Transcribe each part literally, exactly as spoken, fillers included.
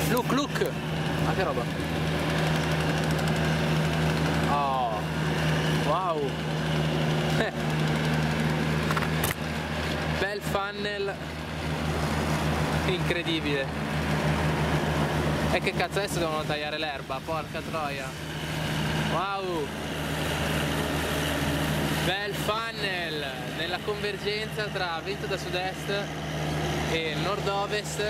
Look, look! Ah, che roba! Oh! Wow! Eh. Bel funnel! Incredibile! E che cazzo, adesso devono tagliare l'erba, porca troia! Wow! Bel funnel! Nella convergenza tra vento da sud-est e nord-ovest.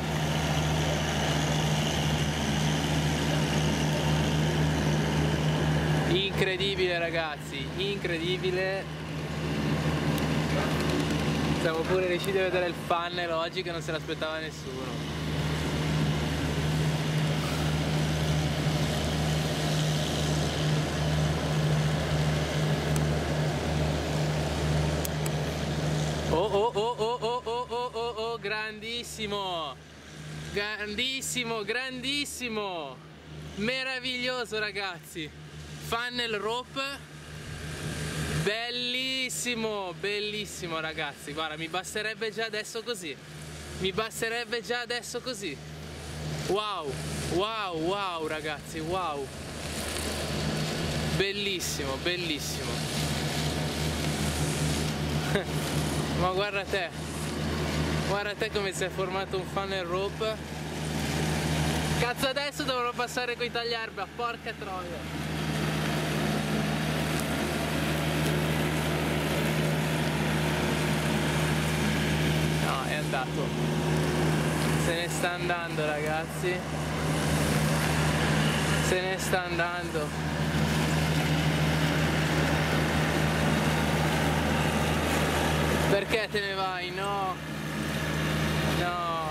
Incredibile ragazzi, incredibile. Siamo pure riusciti a vedere il funnel oggi che non se l'aspettava nessuno. Oh oh oh oh oh oh oh oh oh, grandissimo! Grandissimo, grandissimo! Meraviglioso ragazzi! Funnel rope, bellissimo, bellissimo ragazzi, guarda, mi basterebbe già adesso così, mi basterebbe già adesso così, wow, wow, wow ragazzi, wow, bellissimo, bellissimo, ma guarda te, guarda te come si è formato un funnel rope, cazzo adesso dovrò passare coi tagliarba, porca troia. È andato, se ne sta andando ragazzi, se ne sta andando. Perché te ne vai? No, no,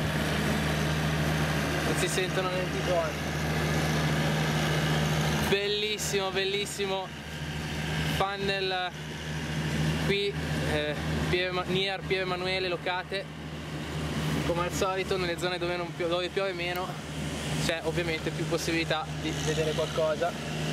non si sentono neanche i tuoni. Bellissimo, bellissimo funnel qui, eh, Pieve, near Pieve Emanuele, Locate, come al solito nelle zone dove, non piove, dove piove meno c'è ovviamente più possibilità di vedere qualcosa.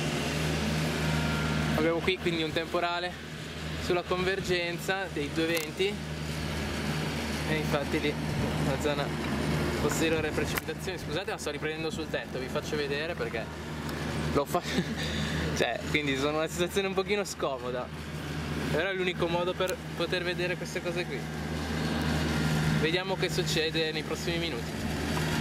Abbiamo qui quindi un temporale sulla convergenza dei due venti e infatti lì la zona posteriore precipitazioni, scusate ma sto riprendendo sul tetto, vi faccio vedere perché l'ho fatto cioè quindi sono in una situazione un pochino scomoda. Però è l'unico modo per poter vedere queste cose qui. Vediamo che succede nei prossimi minuti.